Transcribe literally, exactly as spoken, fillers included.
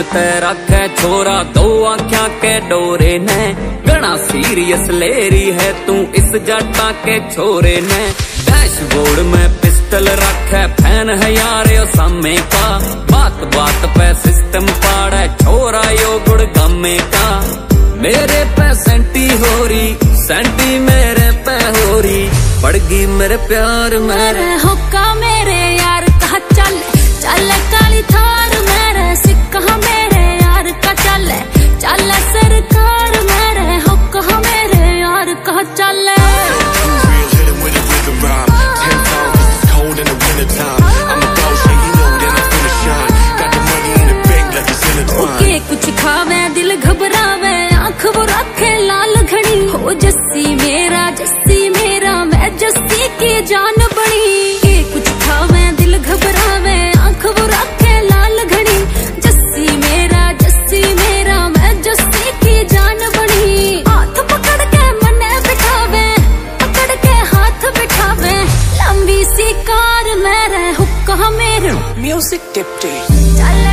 ते रखे छोरा दो आँखियां के डोरे ने, गणा सीरियस लेरी है तू इस जटा के छोरे ने। डैशबोर्ड में पिस्टल रखे फैन है यार यो सामे का, बात बात पे सिस्टम पाड़े छोरा यो गुड़ गमे का। मेरे पे सेंटी हो रही सेंटी मेरे पे हो रही, पड़गी मेरे प्यार मेरे हुक्का मेरे यार कहा चल चल काली थार मेरे सिक्का मेरे यार का चल चल सरकार मेरे हुक्का मेरे यार कहा चल। ओके कुछ खावे दिल घबरावे आँख वो रखे लाल घड़ी, हो जस्सी मेरा जस्सी मेरा मैं जस्सी की जान बड़ी। के कुछ खावे दिल घबरावे आँख वो रखे लाल घड़ी, जस्सी मेरा जस्सी मेरा मैं जस्सी की जान बड़ी। हाथ पकड़ के मने बिठावे पकड़ के हाथ बिठावे, लंबी सी कार मेरे हुक्का मेरे म्यूजिक टिप्टी चल